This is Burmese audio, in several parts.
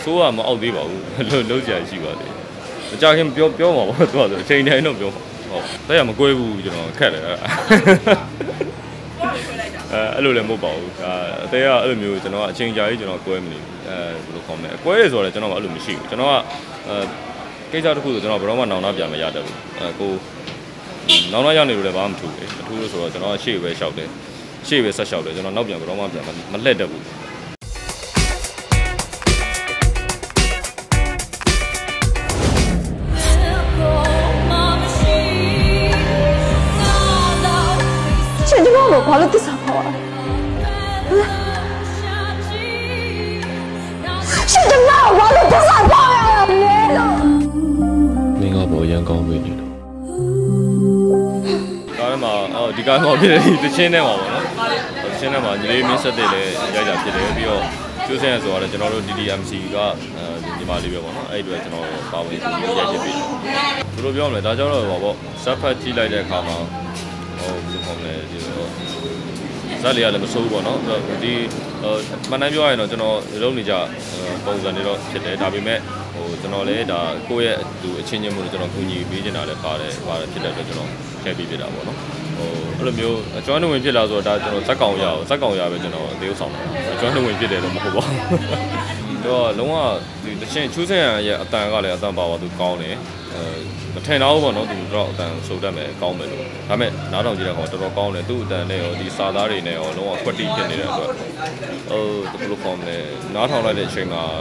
ဆိုးကမအောက်သေးပါဘူးလုံးကြရရှိပါတယ်အကြခင်ပြောမှာပေါ့သူကအချိန်တိုင်းတော့ပြောမှာဟုတ်တက်ရမကွဲဘူးကျွန်တော်ခက်တယ်အဲ့လိုလည်းမဟုတ်ပါဘူးအသေးကအဲ့လိုမျိုးကျွန်တော်အချိန်ကြာကြီးကျွန်တော်ကွဲမနေဘူးဘယ်လိုခေါ်မလဲကွဲရဆိုတော့ကျွန်တော်ကအဲ့လိုမရှိဘူးကျွန်တော်ကကိစ္စတစ်ခုဆိုကျွန်တော်ဘယ်တော့မှနောင်နာပြန်မရတတ်ဘူးကိုနောင်နာရောက်နေလို့လည်းဘာမှမထူးဘူးမထူးလို့ဆိုတော့ကျွန်တော်ရှေ့ပဲလျှောက်တယ်ရှေ့ပဲဆက်လျှောက်တယ်ကျွန်တော်နောက်ပြန်ဘယ်တော့မှပြန်မလှည့်တတ်ဘူးဘာလို့တစ္ဆာဖော်ရလဲရှင်ကျမဘာလို့တစ္ဆာဖော်ရလဲလို့မင်းကဘောရန်ကောင်းပြီလို့ဒါမှမဟုတ်ဒီကားတော့ဖြစ်တယ်တချင်းထဲမှာပေါ့နော်တချင်းထဲမှာညီလေးမင်းဆက်တဲ့လည်းရိုက်တာဖြစ်တယ်ပြီးတော့ကျိုးစင်ရဆိုတော့ကျွန်တော်တို့ DDMC ကဒီမှာလေးပဲပေါ့နော်အဲ့ဒီအတွက်ကျွန်တော်ပါဝင်ရိုက်ဖြစ်ပြီသူတို့ပြောမလဲဒါကြောင့်တော့ပေါ့ဇက်ဖတ်ကြည့်လိုက်တဲ့အခါမှာဟိုဘယ်လိုခေါ်မလဲဒီဇက်လေးကလည်းမဆိုးဘူးပေါ့နော်ဒီမှန်တမ်းပြောရရင်တော့ကျွန်တော်လုံးနေကြပုံစံတွေတော့ဖြစ်တယ်ဒါပေမဲ့ဟိုကျွန်တော်လည်းဒါကိုယ့်ရဲ့သူအချင်းချင်းမျိုးကျွန်တော်ကူညီပေးနေတာလည်းပါတယ်ဖြစ်တဲ့အတွက်ကျွန်တော်ထည့်ပေးပြတာပေါ့နော်ဟိုအဲ့လိုမျိုးအကျွမ်းဝင်ဖြစ်လာဆိုတော့ဒါကျွန်တော်ဇက်ကောင်ရပဲကျွန်တော်သေဥဆောင်တယ်အကျွမ်းဝင်ဖြစ်တယ်တော့မဟုတ်ပါဘူးတော့လုံးဝဒီတချင်းချူးစင်ရဲ့အတန်ကလည်းအတန်ပါသူကောင်းတယ်မထင်တော့ဘူးပေါ့နော်သူတော့အတန်ဆိုတတ်မယ်ကောင်းမယ်လို့ဒါပေမဲ့နားထောင်ကြည့်တဲ့ကောင်တော်တော်ကောင်းတယ်သူ့အတန်နဲ့ရောဒီစာသားတွေနဲ့ရောလုံးဝ quality ဖြစ်နေတဲ့အတွက်ဟိုဘယ်လိုခေါ်မလဲနားထောင်လိုက်တဲ့အချိန်မှာ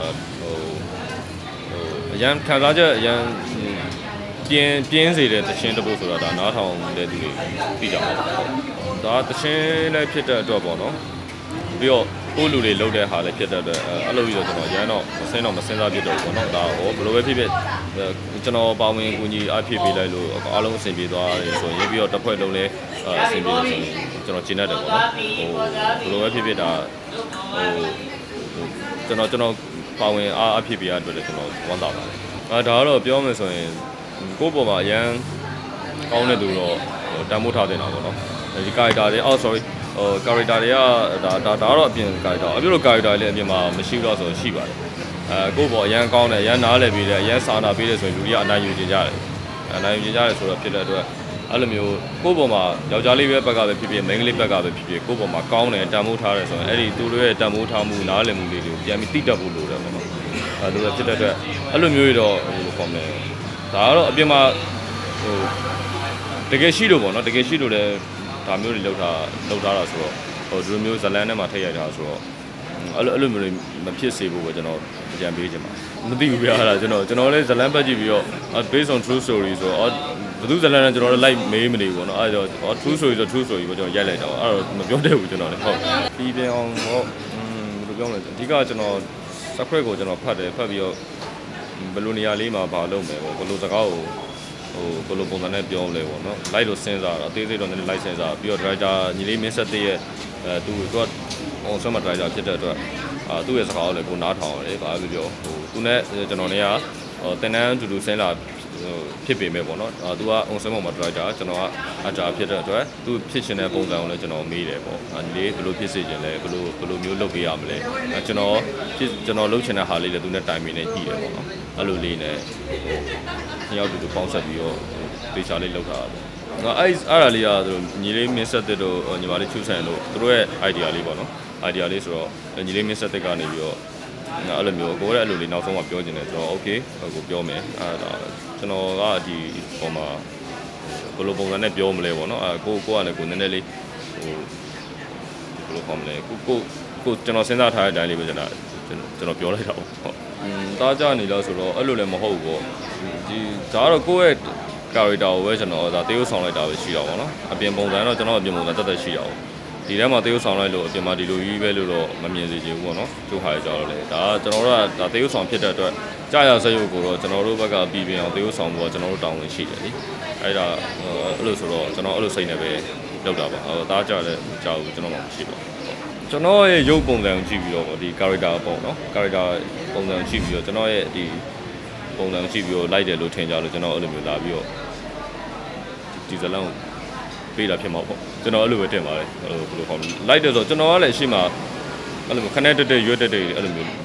အရန်ခံစားချက်အရန်ပြင်းစေတဲ့တခြင်းတစ်ပုဒ်ဆိုတာဒါနားထောင်တဲ့သူတွေသိကြပါဘူးဒါတခြင်းလည်းဖြစ်တဲ့အတွက်ပေါ့နော်ပြီးတော့ကိုလူတွေလုပ်တဲ့ဟာလည်းဖြစ်တဲ့အတွက်အဲ့လိုပြီးတော့ကျွန်တော်ရန်တော့မစင်းစားဖြစ်တော့ပေါ့နော်ဒါဟောဘယ်လိုပဲဖြစ်ကျွန်တော်ပါဝင်ကူညီအားဖြည့်ပေးလိုက်လို့အားလုံးအဆင်ပြေသွားတယ်ဆိုရင်ပြီးတော့တစ်ဖွဲ့လုံးလည်းအဆင်ပြေတယ်ဆိုရင်ကျွန်တော်ကျင်းတတ်တယ်ပေါ့နော်ဟိုဘယ်လိုပဲဖြစ်ဒါဟိုကျွန်တော်ပါဝင်အားဖြည့်ပေးရအတွက်လည်းကျွန်တော်ဝမ်းသာပါတယ်ဒါကတော့ပြောမယ်ဆိုရင်ကိုယ့်ပေါ်မှာအရန်ကောင်းတဲ့သူတော့တန်ဖိုးထားတင်တာပေါ့နော်ဒီ character တွေsorry character တွေကဒါတော့အပြင် character အပြည့်လို့ character လည်းအပြင်မှာမရှိတော့ဆိုရှိပါတယ်ကိုယ့်ပေါ်အရန်ကောင်းတယ်အရန်နားလည်ပြီးတယ်အရန်စာနာပြီးတယ်ဆိုရင်လူတွေကအနိုင်ယူကြကြတယ်ဆိုတော့ဖြစ်တဲ့အတွက်အဲ့လိုမျိုးကိုယ့်ပေါ်မှာယောက်ျားလေးပဲဘက်ကပဲဖြစ်ဖြစ်မိန်းကလေးဘက်ကပဲဖြစ်ဖြစ်ကိုယ့်ပေါ်မှာကောင်းတယ်တန်ဖိုးထားတယ်ဆိုရင်အဲ့ဒီသူတို့ရဲ့တန်ဖိုးထားမှုနားလည်မှုလေးတွေကိုပြန်ပြီးသိတတ်ဖို့လိုတယ်ပေါ့နော်အဲ့လိုဖြစ်တဲ့အတွက်အဲ့လိုမျိုးတွေတော့ဟိုလိုခေါ်မယ်ဒါကတော့အပြင်မှာဟိုတကယ်ရှိလို့ပေါ့နော်တကယ်ရှိလို့လည်းဒါမျိုးတွေလောက်ထားတာဆိုတော့ဟိုဒီလိုမျိုးဇလန်ထဲမှာထည့်ရိုက်တာဆိုတော့အဲ့လိုမျိုးမဖြစ်စေဖို့ပဲကျွန်တော်အကြံပေးချင်ပါမသိဘူးဗျာအဲ့ဒါကျွန်တော်လည်းဇလန်ပတ်ကြည့်ပြီးတော့ based on true story ဆိုတော့ဘယ်သူဇလန်နဲ့ကျွန်တော်လည်း like မေးမနေဘူးပေါ့နော်အဲ့တော့ true story ဆို true story ပဲကျွန်တော်ရိုက်လိုက်တာပေါ့အဲ့တော့မပြောတတ်ဘူးကျွန်တော်လည်းဟုတ်ပြီးပြန်အောင်ဟောဘယ်လိုပြောမလဲအဓိကကျွန်တော် script ကိုကျွန်တော်ဖတ်ပြီးတော့ဘယ်လိုနေရာလေးမှာဘာလုပ်မယ်ပေါ့ဘယ်လိုစကားကိုဟိုဘယ်လိုပုံစံနဲ့ပြောလဲပေါ့နော် live လို့စဉ်းစားတာအသေးစိတ်တော့နည်းနည်း live စဉ်းစားပြီးတော့ director ညီလေးမင်းဆက်တဲ့ရဲ့သူကအောင်ဆွမ်းမ director ဖြစ်တဲ့အတွက်သူ့ရဲ့စကားကိုလည်းကိုနားထောင်ရတယ်ဘာပဲပြောဟိုသူနဲ့ကျွန်တော်เนี่ยတင်တန်းတူစဉ်းလာဖြစ်ပေမဲ့ပေါ့နော်သူကအောင်ဆွမ်းမှာ director ကျွန်တော်ကအတာဖြစ်တဲ့အတွက်သူဖြစ်ရှင်တဲ့ပုံစံကိုလည်းကျွန်တော်မေးတယ်ပေါ့ညီလေးဘယ်လိုဖြစ်စေချင်လဲဘယ်လိုမျိုးလုပ်ပေးရမလဲကျွန်တော်လုပ်ချင်တဲ့ဟာလေးလည်းသူနဲ့တိုင်ပင်နေကြည့်တယ်ပေါ့နော်အဲ့လိုလေးနဲ့နှစ်ယောက်တူပေါင်းဆက်ပြီးတော့ဒေချာလေးလုပ်တာငါအဲ့ဒါလေးကသူညီလေးမင်းဆက်တဲ့တို့ညီမလေးချူဆန်လို့သူတို့ရဲ့ idea လေးပေါ့နော် idea လေးဆိုတော့ညီလေးမင်းဆက်တဲ့ကနေပြီးတော့ငါအဲ့လိုမျိုးကိုယ်ရဲ့အဲ့လိုလေးနောက်ဆုံးမှပြောချင်တယ်ဆိုတော့ okay ကိုပြောမယ်အဲ့ဒါကျွန်တော်ကဒီပုံမှာဘယ်လိုပုံစံနဲ့ပြောမလဲပေါ့နော်ကိုကလည်းကိုနည်းနည်းလေးဟိုဘယ်လိုခေါ်မလဲကိုကျွန်တော်စဉ်းစားထားတဲ့အတိုင်းလေးပဲကျွန်တော်ပြောလိုက်တာပေါ့ဟုတ်တားကြနေလို့ဆိုတော့အဲ့လိုလည်းမဟုတ်ဘူးပေါ့ဒီဒါကတော့ကိုယ့်ရဲ့ character ကိုပဲကျွန်တော်ဒါသေယုတ်ဆောင်လိုက်တာပဲရှိတာပေါ့နော်အပြင်ပုံစံတော့ကျွန်တော်အပြင်ပုံစံတက်ရှိတာပေါ့ဒီထဲမှာသေယုတ်ဆောင်လိုက်လို့အပြင်မှာဒီလိုကြီးပဲလို့တော့မမြင်စေချင်ဘူးပေါ့နော်ကျိုးဟာရကြတော့လေဒါကကျွန်တော်တို့ကဒါသေယုတ်ဆောင်ဖြစ်တဲ့အတွက်ကြာရစရုပ်ကိုတော့ကျွန်တော်တို့ဘက်ကပြည်ပြင်အောင်သေယုတ်ဆောင်ဖို့ကကျွန်တော်တို့တောင်းဝင်ရှိတယ်လေအဲ့ဒါအဲ့လိုဆိုတော့ကျွန်တော်အဲ့လိုစိတ်နဲ့ပဲလုပ်တာပါဒါကြတဲ့ကြောက်ကျွန်တော်မှမရှိပါဘူးကျွန်တော်ရဲ့ရုပ်ပုံစံကိုကြည့်ပြီးတော့ဒီ character ပေါ့နော် character ပုံစံကိုကြည့်ပြီးတော့ကျွန်တော်ရဲ့ဒီပုံစံကြည့်ပြီးတော့လိုက်တယ်လို့ထင်ကြလို့ကျွန်တော်အဲ့လိုမျိုးလာပြီးတော့ဒီဇလန်ကိုပေးတာဖြစ်မှာပေါ့ကျွန်တော်အဲ့လိုပဲတင်ပါတယ်ဘယ်လိုခေါ်လဲလိုက်တယ်ဆိုတော့ကျွန်တော်ကလည်းအရှိမအဲ့လိုခနဲ့တက်ရွတ်တက်အဲ့လိုမျိုး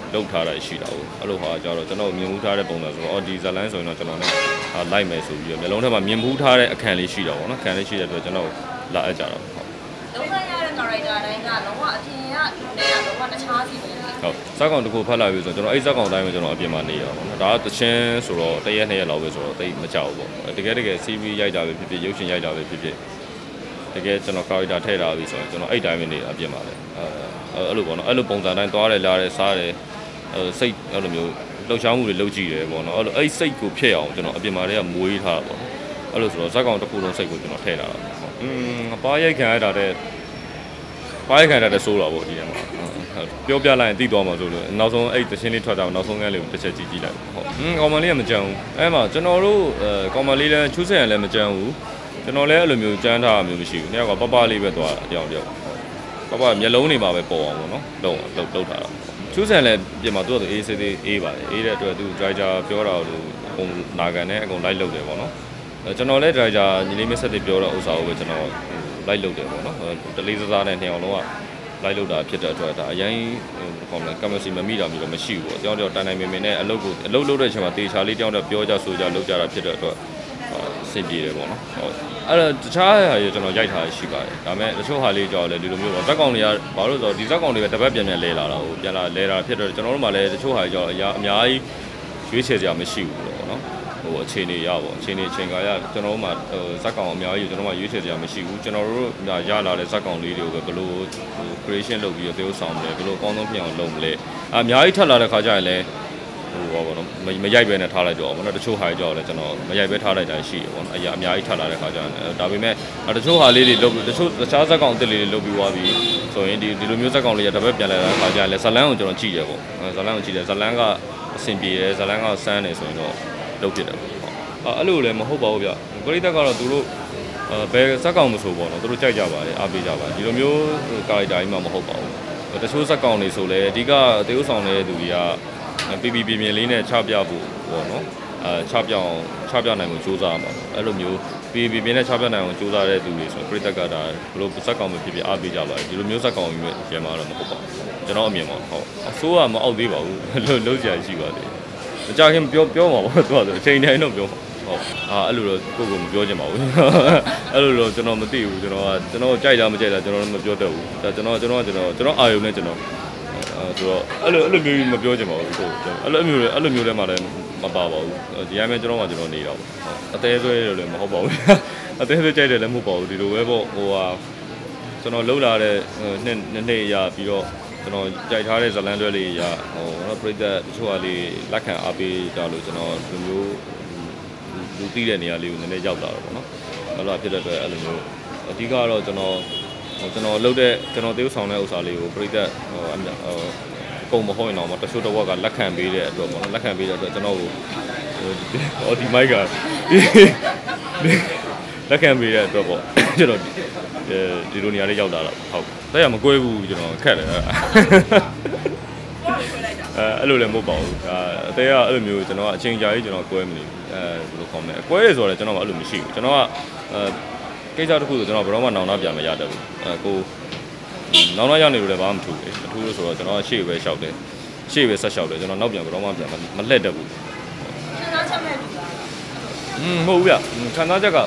လုပ်ထားတာရှိတာကိုအဲ့လိုဟာကြတော့ကျွန်တော်မြင်မှုထားတဲ့ပုံစံဆိုတော့ဒီဇလန်းဆိုရင်တော့ကျွန်တော်လည်းလိုက်မယ်ဆိုပြီးမျိုးလုံးထဲမှာမြင်မှုထားတဲ့အခန်းလေးရှိတာပေါ့နော်အခန်းလေးရှိတဲ့အတွက်ကျွန်တော်လာအပ်ကြတာပေါ့လုံးဝရတဲ့ character တိုင်းကလုံးဝအပြင်ကနဲ့လုံးဝတခြားစီပဲဟုတ်ဇက်ကောင်တစ်ခုဖတ်လာပြီဆိုတော့ကျွန်တော်အဲ့ဇက်ကောင်တိုင်းပဲကျွန်တော်အပြင်မှာနေရပါတော့ဒါကတချင်းဆိုတော့1ရက်2ရက်လောက်ပဲဆိုတော့တိတ်မကြောက်ဘူးပေါ့တကယ် CV ရိုက်တာပဲဖြစ်ဖြစ်ရုပ်ရှင်ရိုက်တာပဲဖြစ်ဖြစ်တကယ်ကျွန်တော် character ထည့်ထားပြီဆိုတော့ကျွန်တော်အဲ့တိုင်းပဲနေအပြင်မှာလေအဲ့လိုပေါ့နော်အဲ့လိုပုံစံတိုင်းသွားတယ်လာတယ်စားတယ်စိတ်အဲ့လိုမျိုးလှုပ်ရှားမှုတွေလုပ်ကြည့်တယ်ပေါ့နော်အဲ့လိုအဲ့စိတ်ကိုဖျက်အောင်ကျွန်တော်အပြင်မှာတည်းကမွေးထားတာပေါ့အဲ့လိုဆိုတော့ဇက်ကောင်တစ်ခုလုံးစိတ်ကိုကျွန်တော်ထည့်ထားတာပေါ့ပါရိုက်ခံရတာတဲ့ပါရိုက်ခံရတဲ့ဆိုးတာပေါ့ဒီထဲမှာပြောပြလိုက်ရင်သိသွားမှာဆိုလို့နောက်ဆုံးအဲ့တခြင်းလေးထွက်တာနောက်ဆုံးကန်းလေးကိုတစ်ချက်ကြည့်လိုက်ဟုတ်ကောင်မလေးကမကြမ်းဘူးအဲ့မှာကျွန်တော်တို့ကောင်မလေးလည်းချူးစင်ရလည်းမကြမ်းဘူးကျွန်တော်လည်းအဲ့လိုမျိုးကြမ်းထားတာမျိုးမရှိဘူး။နေ့ကပပလေးပဲသွားတာအကြောင်းပပမျက်လုံးတွေမှာပဲပေါ်အောင်ပေါ့နော်။လှုပ်ထားတာ။ချူးစင်လည်းပြင်မှာသူကအေးစေးအေးပါတယ်။အေးတဲ့အတွက်သူ driver ပြောတာလို့အကုန်နာခံနဲ့အကုန်လိုက်လုပ်တယ်ပေါ့နော်။ကျွန်တော်လည်း driver ညီလေးမဆက်တွေပြောတဲ့ဥစ္စာကိုပဲကျွန်တော်လိုက်လုပ်တယ်ပေါ့နော်။တလေးစားနဲ့နှစ်အောင်လုံးကလိုက်လုပ်တာဖြစ်တဲ့အတွက်ဒါအရင်ဟိုကမစီမမိတာမျိုးတော့မရှိဘူးပေါ့။အကြောင်းတိုင်တိုင်မင်မင်နဲ့အလုပ်လုပ်တဲ့အချိန်မှာတေချာလေးတောင်းတော့ပြောကြဆိုကြလုပ်ကြတာဖြစ်တဲ့အတွက်စင်ပြေတယ်ပေါ့နော်ဟုတ်အဲ့တော့တခြားဟာတွေကျွန်တော်ရိုက်ထားရှိပါတယ်ဒါပေမဲ့တချို့ဟာလေးကြောက်လဲဒီလိုမျိုးပေါ့ဇက်ကောင်တွေကဘာလို့ဆိုတော့ဒီဇက်ကောင်တွေပဲတစ်ပတ်ပြန်လဲလာတာဟိုပြန်လာလဲတာဖြစ်တော့ကျွန်တော်တို့မှလည်းတချို့ဟာတွေကြောက်အများကြီးရွေးချယ်စရာမရှိဘူးလို့ပေါ့နော်ဟိုအခြေအနေရပေါ့အခြေအနေချိန်ကရကျွန်တော်တို့မှဇက်ကောင်အများကြီးကျွန်တော်မှရွေးချယ်စရာမရှိဘူးကျွန်တော်တို့ရလာတဲ့ဇက်ကောင်လေးတွေကိုပဲဘယ်လို creation လုပ်ပြီးတော့သေုပ်ဆောင်မလဲဘယ်လိုအကောင်းဆုံးဖြစ်အောင်လုပ်မလဲအများကြီးထပ်လာတဲ့ခါကျရင်လည်းဟိုပါဘောနော်မရိုက်ပဲနဲ့ထားလိုက်တော့ဘောနော်တချို့ဟာကြောက်လဲကျွန်တော်မရိုက်ပဲထားလိုက်တာရှိတယ်ဘောနော်အများကြီးထပ်လာတဲ့ခါကျရင်ဒါပေမဲ့တချို့ဟာလေးတွေလုပ်တချို့တခြားဇက်ကောင်အစ်စ်လေးတွေလုပ်ပြီးသွားပြီဆိုရင်ဒီလိုမျိုးဇက်ကောင်လေးရတပတ်ပြန်လာတဲ့ခါကျရင်လဲဇလန်းကိုကျွန်တော်ကြည့်တယ်ပေါ့ဇလန်းကိုကြည့်တယ်ဇလန်းကအဆင်ပြေတယ်ဇလန်းကစမ်းတယ်ဆိုရင်တော့လုပ်ဖြစ်တယ်ပေါ့အဲ့လိုလည်းမဟုတ်ပါဘူးဗျပရိသတ်ကတော့သူတို့ဘယ်ဇက်ကောင်မဆိုပေါ့နော်သူတို့ကြိုက်ကြပါတယ်အားပေးကြပါတယ်ဒီလိုမျိုးကာရိုက်တာကြီးမှမဟုတ်ပါဘူးတချို့ဇက်ကောင်တွေဆိုလဲအဓိကသေုပ်ဆောင်တဲ့သူတွေကပြင်းလေးနဲ့ချပြဖို့ပေါ့နော်ချပြနိုင်မှုစူးစမ်းပါအဲ့လိုမျိုးပြင်းနဲ့ချပြနိုင်အောင်စူးစမ်းတဲ့သူတွေဆိုပြည်သက်ကဒါဘလို့ဇက်ကောင်ပဲဖြစ်အားပေးကြပါတယ်ဒီလိုမျိုးဇက်ကောင်ကြီးပဲကျန်မှာတော့မဟုတ်ပါဘူးကျွန်တော်အမြင်ပါဟုတ်အစိုးရမအောက်သေးပါဘူးလုံးကြရရှိပါတယ်မကြခင်ပြောမှာပေါ့သူကအချိန်တိုင်းတော့ပြောမှာဟုတ်အဲ့လိုတော့ကိုမပြောချင်ပါဘူးအဲ့လိုတော့ကျွန်တော်မသိဘူးကျွန်တော်ကြိုက်တာမကြိုက်တာကျွန်တော်လည်းမပြောတတ်ဘူးဒါကျွန်တော်အာရုံနဲ့ကျွန်တော်ဆိုတော့အဲ့လိုမျိုးမပြောချင်ပါဘူးဆိုအဲ့လိုမျိုးလည်းမှလည်းမပါပါဘူးဒီအတိုင်းပဲကျွန်တော်နေတာပေါ့အသေးဆွဲတယ်လည်းမဟုတ်ပါဘူးအသေးဆွဲကြိုက်တယ်လည်းမဟုတ်ပါဘူးဒီလိုပဲပေါ့ဟိုဟာကျွန်တော်လှုပ်လာတဲ့နှစ်ရပြီးတော့ကျွန်တော်ကြိုက်ထားတဲ့ဇလန်းတွဲလေးရဟိုတော့ပြိတ္တတချို့ဟာလေးလက်ခံအားပေးကြလို့ကျွန်တော်ဒီမျိုးလူသိတဲ့နေရာလေးကိုနည်းနည်းရောက်လာတော့ပေါ့နော်အဲ့လိုဖြစ်တဲ့အတွက်အဲ့လိုမျိုးအဓိကတော့ကျွန်တော်လှုပ်တဲ့ကျွန်တော်သေုပ်ဆောင်တဲ့ဥစ္စာလေးကိုပြိတ္တကုန်မဟုတ်ရင်တော့တချို့တော့ကလက်ခံပေးတဲ့အတွက်ပေါ့နော်လက်ခံပေးတဲ့အတွက်ကျွန်တော်ကိုဒီမိုက်ကလက်ခံပေးတဲ့အတွက်ပေါ့ကျွန်တော်ဒီလိုနေရာလေးရောက်လာတော့ဟုတ်တဲ့ရမကွဲဘူးကျွန်တော်ခက်တယ်အဲ့လိုလည်းမဟုတ်ပါဘူးအသေးကအဲ့လိုမျိုးကျွန်တော်အချိန်ကြာကြီးကျွန်တော်ကွဲမနေဘူးဘယ်လိုခေါ်မလဲကွဲရဆိုတော့ကျွန်တော်ကအဲ့လိုမရှိဘူးကျွန်တော်ကကိစ္စတစ်ခုဆိုကျွန်တော်ဘယ်တော့မှနောင်နာပြန်မရတတ်ဘူးကိုနောင်နာရောက်နေလို့လည်းဘာမှမထူးဘူးမထူးလို့ဆိုတော့ကျွန်တော်ရှေ့ပဲလျှောက်တယ်ရှေ့ပဲဆက်လျှောက်တယ်ကျွန်တော်နောက်ပြန်ဘယ်တော့မှပြန်မလှည့်တတ်ဘူးခံစားချက်မဲ့လူလားမဟုတ်ဘူးဗျခံစားချက်က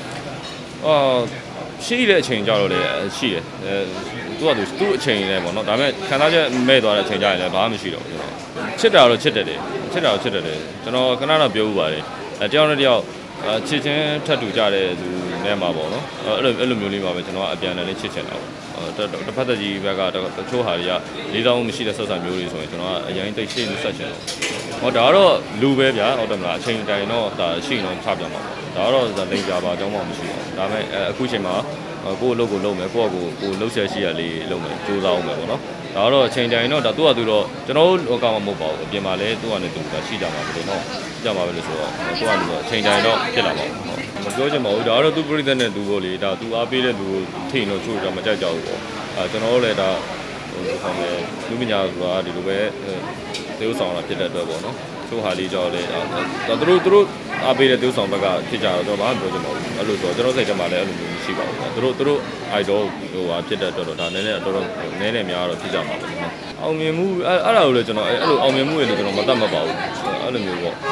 ရှိတဲ့အချိန်ကြတော့လေရှိတယ်သူ့အချိန်နဲ့ပေါ့နော်ဒါပေမဲ့ခံစားချက်မဲ့သွားတဲ့အချိန်ကြရင်လည်းဘာမှမရှိတော့ဘူးကျွန်တော်ချစ်တာတော့ချစ်တယ်ကျွန်တော်ခဏတော့ပြောဥပါတယ်တယောက်နဲ့တယောက်ချစ်ချင်းထပ်တူကြတဲ့သူနဲ့မှာပေါ့နော်အဲ့လိုမျိုးလေးပါပဲကျွန်တော်ကအပြန်အလှန်လေးချစ်ချင်တာပေါ့တစ်ဖက်သက်ကြီးဘက်ကတချို့ဟာတွေကလေးတောင်းမရှိတဲ့ဆက်ဆံမျိုးတွေဆိုရင်ကျွန်တော်ကအရင်တိတ်ရှေ့လို့ဆက်ချင်တော့ဒါကတော့လူပဲဗျာဟုတ်တယ်မလားအချိန်တိုင်းတော့ဒါရှိတော့ချပြန်ပါဒါကတော့လိမ့်ကြပါအကြောင်းမှမရှိဘူးဒါပေမဲ့အခုချိန်မှာကိုယ့်အလုပ်ကိုလုပ်မယ်ကိုလှုပ်ဆက်ရှိရလေးလုပ်မယ်ကြိုးစားအောင်မယ်ပေါ့နော်ဒါကတော့အချိန်တိုင်းတော့ဒါသူ့ဟာသူတော့ကျွန်တော်တို့ကောင်းမှာမဟုတ်ပါဘူးအပြင်မှာလည်းသူ့ဟာနဲ့သူကရှိကြမှာပဲလို့နော်ကြမှာပဲလို့ဆိုတော့သူ့ဟာသူအချိန်တိုင်းတော့ဖြစ်လာပါဘူးမပြောချင်ပါဘူးဒါကတော့သူ့ပြည်သက်နဲ့သူကိုလေဒါသူအားပေးတဲ့သူကိုထိန်တော့ချို့တော့မကြိုက်ကြဘူးပေါ့ကျွန်တော်တို့လည်းဒါဟိုခေါ်မယ်လူပညာဆိုတာဒီလိုပဲသေဥဆောင်တာဖြစ်တဲ့အတွက်ပေါ့နော်ချိုးဟာလေးကြောက်လေသူတို့အားပေးတဲ့သေဥဆောင်ဘက်ကဖြစ်ကြတော့ဘာမှပြောချင်ပါဘူးအဲ့လိုဆိုကျွန်တော်စိတ်ထဲမှာလည်းအဲ့လိုမျိုးမရှိပါဘူးသူတို့ idol ဟိုဟာဖြစ်တဲ့အတွက်တော့ဒါနည်းနည်းတော်တော်နည်းနည်းများတော့ဖြစ်ကြမှာပေါ့နော်အောင်မြင်မှုအဲ့ဒါကိုလည်းကျွန်တော်အဲ့လိုအောင်မြင်မှုတွေလည်းကျွန်တော်မတတ်မှတ်ပါဘူးအဲ့လိုမျိုးပေါ့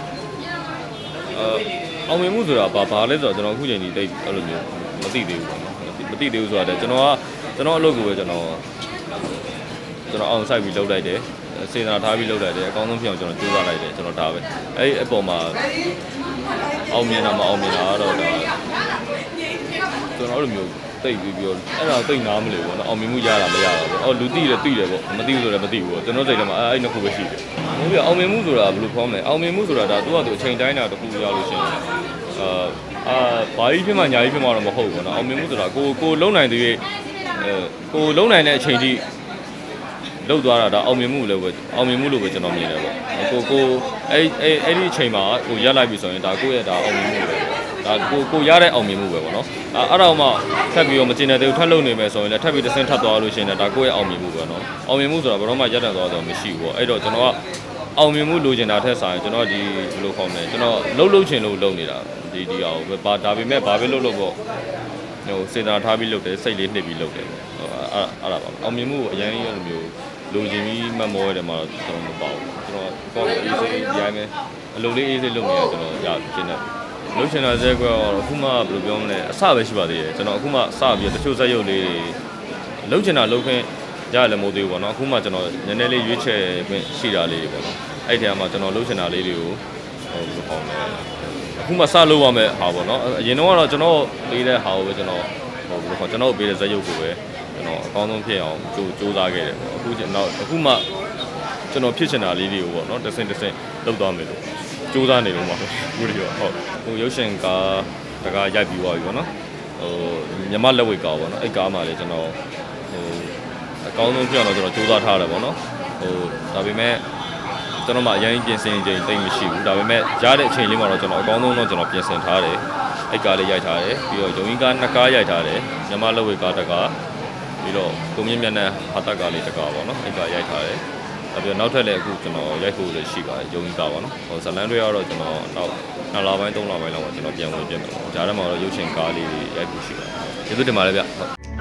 အောင်မြင်မှုဆိုတာဘာလဲဆိုတော့ကျွန်တော်အခုချိန်ကြီးတိတ်အဲ့လိုမျိုးမသိသေးဘူးပေါ့နော်မသိသေးဘူးဆိုတာကျွန်တော်အလုပ်ကိုပဲကျွန်တော်အောင်ဆိုင်ပြီးလုပ်လိုက်တယ်စေနာထားပြီးလုပ်လိုက်တယ်အကောင်းဆုံးဖြစ်အောင်ကျွန်တော်ကြိုးစားလိုက်တယ်ကျွန်တော်ဒါပဲအဲ့ဒီအပေါ်မှာအောင်မြင်တာမအောင်မြင်တာတော့ဒါကျွန်တော်အဲ့လိုမျိုးတိတ်ပြီးတော့အဲ့ဒါတိတ်နားမလို့ပေါ့နော်အောင်မြင်မှုရတာမရတာပေါ့အော်လူသိတယ်သိတယ်ပေါ့မသိဘူးဆိုလည်းမသိဘူးပေါ့ကျွန်တော်စိတ်ထဲမှာအဲ့နှစ်ခုပဲရှိတယ်ဟုတ်ပြီအောင်မြင်မှုဆိုတာဘယ်လိုဖော်မလဲအောင်မြင်မှုဆိုတာဒါသူကသူအချိန်တိုင်းတာတစ်ခုရလို့ရှိရင်ဘာကြီးဖြစ်မှညာကြီးဖြစ်မှတော့မဟုတ်ဘူးပေါ့နော်အောင်မြင်မှုဆိုတာကိုလုံနိုင်တဲ့ကိုလုံနိုင်တဲ့အချိန်ကြီးလောက်သွားတာဒါအောင်မြင်မှုလို့ပဲကျွန်တော်မြင်တယ်ပေါ့ကိုအဲ့ဒီအချိန်မှာကိုရက်လိုက်ပြီဆိုရင်ဒါကိုရဲ့ဒါအောင်မြင်မှုပဲဒါကိုရတဲ့အောင်မြင်မှုပဲပေါ့နော်အဲ့ဒါမှထပ်ပြီးတော့မကျင်တဲ့သူထပ်လုံနေမယ်ဆိုရင်လည်းထပ်ပြီးတစ်ဆင့်ထပ်သွားလို့ရှိရင်ဒါကိုရဲ့အောင်မြင်မှုပဲနော်အောင်မြင်မှုဆိုတာဘယ်တော့မှရက်တန့်သွားတော့မရှိဘူးပေါ့အဲ့တော့ကျွန်တော်ကအောင်မြင်မှုလိုချင်တာထက်ဆိုင်ကျွန်တော်ဒီဘယ်လိုခေါ်မလဲကျွန်တော်လှုပ်ချင်လို့လုပ်နေတာဒီအောင်ပဲဒါပေမဲ့ဘာပဲလုပ်ပေါ့ဟိုစေတနာထားပြီးလုပ်တယ်စိတ်လေးနှစ်ပြီးလုပ်တယ်ပေါ့အဲ့ဒါပါအောင်မြင်မှုကိုအရင်အဲ့လိုမျိုးလိုချင်ပြီးမမောရတယ်မှာကျွန်တော်မပေါ့ကျွန်တော်ကောအေးစေးရိုင်းမယ်အလုပ်လေးအေးစေးလုပ်နေတာကျွန်တော်ရကျင်းတယ်လုပ်ချင်တာစဲကွာအခုမှဘယ်လိုပြောမလဲအစပဲရှိပါသေးတယ်ကျွန်တော်အခုမှစပြီးတချို့ဇက်ရုပ်လေးတွေလုပ်ချင်တာလုပ်ခွင့်ရတယ်လည်းမဟုတ်သေးဘူးပေါ့နော်အခုမှကျွန်တော်နည်းနည်းလေးရွေးချယ်ခွင့်ရှိတာလေးပေါ့နော်အဲ့ဒီထဲမှာကျွန်တော်လုပ်ချင်တာလေးတွေကိုဟိုဘယ်လိုခေါ်မလဲအခုမှစလုပ်ရမယ်ဟာပေါ့နော်အရင်တော့ကျွန်တော်ပေးတဲ့ဟာကိုပဲကျွန်တော်ဟိုဘယ်လိုခေါ်ကျွန်တော်ပေးတဲ့ဇက်ရုပ်ကိုပဲကျွန်တော်အကောင်းဆုံးဖြစ်အောင်ကြိုးစားခဲ့တယ်ပေါ့အခုမှကျွန်တော်ဖြစ်ချင်တာလေးတွေကိုပေါ့နော်တစ်ဆင့်လုပ်သွားမယ်လို့ကြိုးစားနေလို့ပါဘူးဒီတော့ဟုတ်ဟိုရုပ်ရှင်ကားတကားရိုက်ပြီးသွားပြီပေါ့နော်ဟိုမြမလက်ဝဲကားပေါ့နော်အဲ့ကားမှာလေကျွန်တော်ဟိုအကောင်းဆုံးဖြစ်အောင်တော့ကျွန်တော်ကြိုးစားထားတယ်ပေါ့နော်ဟိုဒါပေမဲ့ကျွန်တော်မှအရင်ပြင်ဆင်ချိန်တိတ်မရှိဘူးဒါပေမဲ့ရတဲ့အချိန်လေးမှာတော့ကျွန်တော်အကောင်းဆုံးတော့ကျွန်တော်ပြင်ဆင်ထားတယ်အဲ့ကားလေးရိုက်ထားတယ်ပြီးတော့ယုံကြီးကားနှစ်ကားရိုက်ထားတယ်မြမလက်ဝဲကားတကားပြီးတော့ကိုမြင့်မြတ်နဲ့ဟာတကားလေးတကားပေါ့နော်အဲ့ကားရိုက်ထားတယ်ပြီးတော့နောက်ထပ်လည်းအခုကျွန်တော်ရိုက်ဖို့လည်းရှိပါတယ်ယုံကြီးကားပါနော်ဟိုဇလန်တွေကတော့ကျွန်တော်နောက်2လပိုင်း3လပိုင်းလောက်မှာကျွန်တော်ပြန်ဝင်ပြင်မယ်ပေါ့ဂျားထဲမှာတော့ရုပ်ရှင်ကားလေးရိုက်ဖို့ရှိပါတယ်ကျေးဇူးတင်ပါတယ်ဗျ